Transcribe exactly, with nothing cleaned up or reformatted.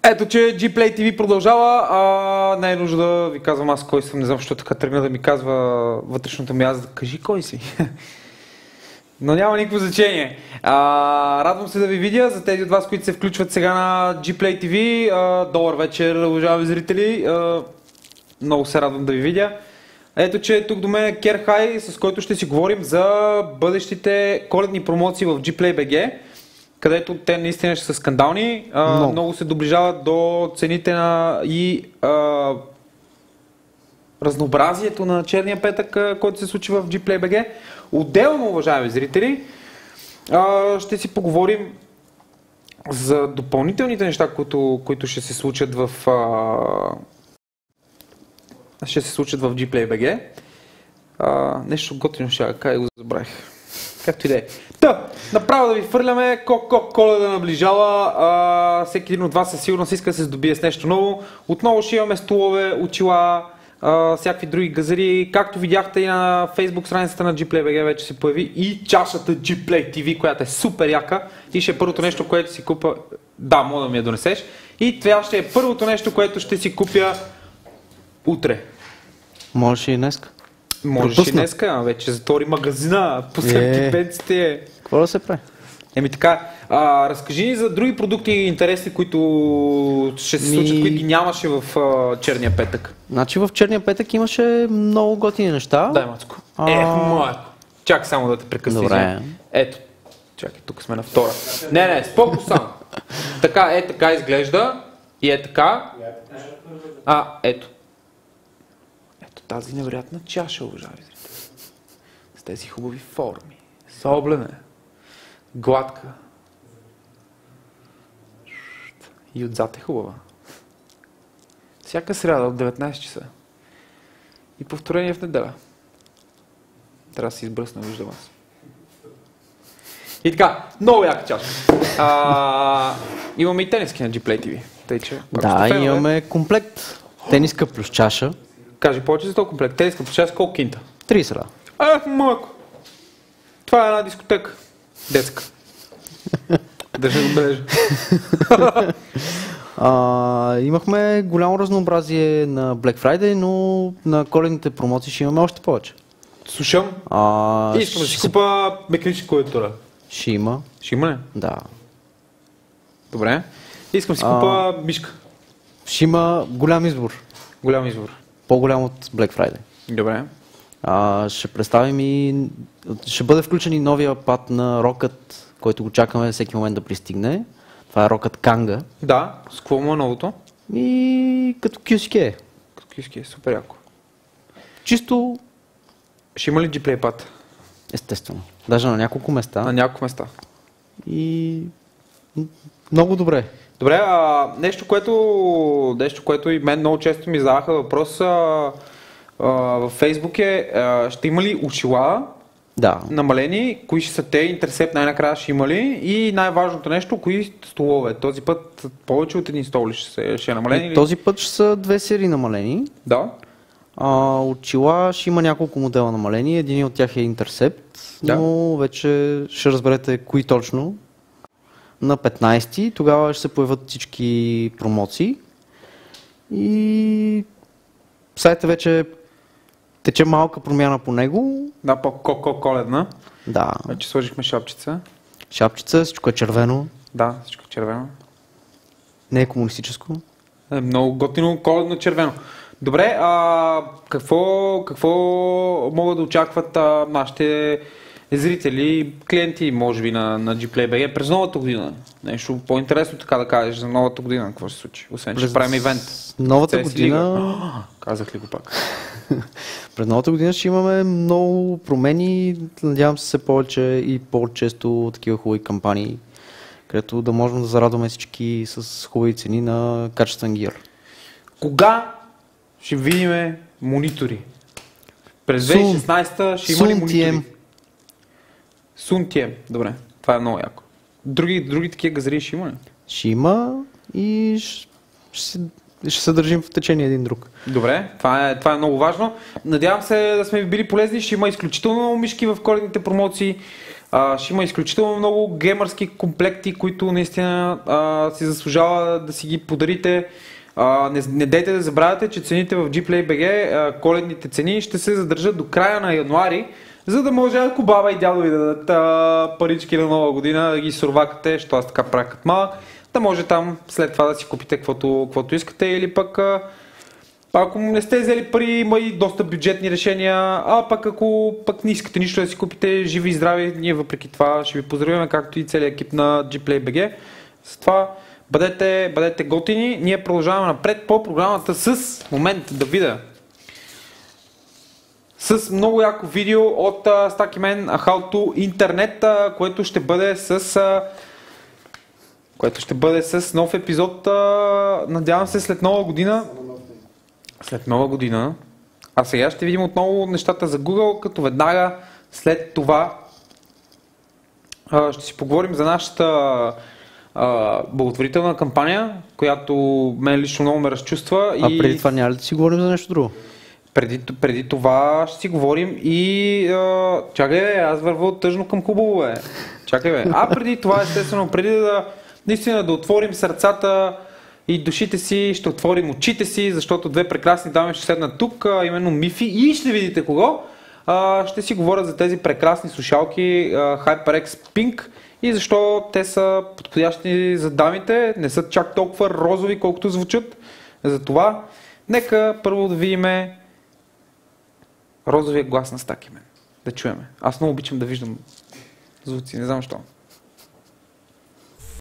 Ето, че Gplay ти ви продължава, а не е нужда да ви казвам аз кой съм, не знам, защо така тръгна да ми казва вътрешното ми аз да кажи кой си. Но няма никакво значение. А, радвам се да ви видя, за тези от вас, които се включват сега на Gplay ти ви. А, добър вечер, уважаеми зрители. А, много се радвам да ви видя. Ето, че тук до мен е Керхай, с който ще си говорим за бъдещите коледни промоции в Gplay би джи, където те наистина ще са скандални. А, много. много се доближават до цените на и а, разнообразието на черния петък, който се случи в Gplay би джи. Отделно, уважаеми зрители, а, ще си поговорим за допълнителните неща, които, които ще се случат в а, ще се случат в Gplay би джи. А, нещо готино ще я кажа и го забравих. Както и да е. Та, направо да ви фърляме, Коледа наближава, а, всеки един от вас със сигурност иска да се здобие с нещо ново. Отново ще имаме столове, очила, а, всякакви други газари. Както видяхте и на Facebook страницата на Gplay би джи вече се появи и чашата Gplay ти ви, която е супер яка и ще е първото нещо, което си купя. Да, мога да ми я донесеш. И това ще е първото нещо, което ще си купя утре. Можеш и днеска. Можеш и днеска, а вече затвори магазина, посърки е... пенците. Какво да се прави? Еми така, а, разкажи ни за други продукти интересни, които ще се случат, Ми... които ги нямаше в а, черния петък. Значи в черния петък имаше много готини неща. Дай, Мацко. А... Е, моя. Чакай само да те прекъсна. Добре. Ето. Чакай, тук сме на втора. Не, не, споко само. Така, е така изглежда. И е така. А, ето. Ето тази невероятна чаша, уважаеми зрители. С тези хубави форми. Съоблене. Гладка. И отзад е хубава. Всяка сряда от деветнайсет часа. И повторение в неделя. Трябва да се избръсна, виждам аз. И така, много яка чаша. А, имаме и тениски на Gplay ти ви. Тъй, че, да, фенове, имаме комплект. Тениска плюс чаша. Кажи повече за този комплект. Тениска плюс чаша колко кинта? трийсет лева. Ах, малко. Това е една дискотека. Детска. Държа да бележа. А, имахме голямо разнообразие на Black Friday, но на коледните промоции ще имаме още повече. Слушам. А, и искам да си купа механична клавиатура. Ще има. Ще има ли? Да. Добре. Искам да си купа а, мишка. Ще има голям избор. Голям избор. По-голям от Black Friday. Добре. А, ще представим и... Ще бъде включен и новия пад на Rocket, който го чакаме всеки момент да пристигне. Това е Rocket Kanga. Да, с какво му е новото? И като кю си кей. Като кю си кей, супер яко. Чисто... Ще има ли Gplay пад? Естествено. Даже на няколко места. На няколко места. И... Много добре. Добре, а, нещо, което, нещо, което и мен много често ми задаваха въпрос а, а, във Facebook е, а, ще има ли очила да. намалени, кои ще са те, интерсепт най-накрая ще има ли и най-важното нещо, кои столове. Този път повече от един стол ли ще, се, ще е намалени? Или... Този път ще са две серии намалени. Да. А, очила ще има няколко модела намалени, един от тях е интерсепт, да. Но вече ще разберете кои точно. На петнайсети, тогава ще се появят всички промоции и сайта вече тече малка промяна по него. Да, по-коледна. Да. Вече сложихме шапчица. Шапчица, всичко е червено. Да, всичко е червено. Не е комунистическо. Е, много готино, коледно червено. Добре, а какво, какво могат да очакват а, нашите зрители, клиенти, може би, на, на Gplay би джи през новата година? Нещо по-интересно така да кажеш за новата година, какво ще се случи? Освен, че правим ивент. Новата година... Казах ли го пак? През новата година ще имаме много промени, надявам се все повече и по-често такива хубави кампании, където да можем да зарадваме всички с хубави цени на качествен гир. Кога ще видим монитори? През две хиляди и шестнайсета ще има ли монитори? Сунтием, добре, това е много яко. Други, други такива газари ще има ли? Ще има и ще, ще, ще се държим в течение един друг. Добре, това е, това е много важно. Надявам се да сме ви били полезни, ще има изключително много мишки в коледните промоции. А, ще има изключително много геймърски комплекти, които наистина а, си заслужава да си ги подарите. А, не, не дейте да забравяте, че цените в GPlay.bg, а, коледните цени ще се задържат до края на януари, за да може ако баба и дядо ви да дадат а, парички на нова година, да ги сурвакате, що аз така правя като малък, да може там след това да си купите каквото, каквото искате, или пък а, ако не сте взели пари, има и доста бюджетни решения, а пък ако пък не искате нищо да си купите, живи и здрави, ние въпреки това ще ви поздравим, както и целият екип на GPlay.bg. С това бъдете, бъдете готини, ние продължаваме напред по програмата с момент да видя. С много яко видео от uh, Stakiman How to Internet, uh, което ще бъде с uh, което ще бъде с нов епизод, uh, надявам се след нова година. След нова година. А сега ще видим отново нещата за Google, като веднага след това uh, ще си поговорим за нашата uh, благотворителна кампания, която мен лично много ме разчувства. А и... преди това няма ли да си говорим за нещо друго? Преди, преди това ще си говорим и... А, чакай бе, аз вървя тъжно към хубаво бе. Чакай бе. А преди това, естествено, преди да наистина да отворим сърцата и душите си, ще отворим очите си, защото две прекрасни дами ще седнат тук, а, именно Мифи и ще видите кого. А, ще си говорят за тези прекрасни слушалки а, HyperX Pink и защо те са подходящи за дамите, не са чак толкова розови, колкото звучат. Затова нека първо да видим розовия глас на Stakiman. Да чуеме. Аз много обичам да виждам звуци, не знам защо.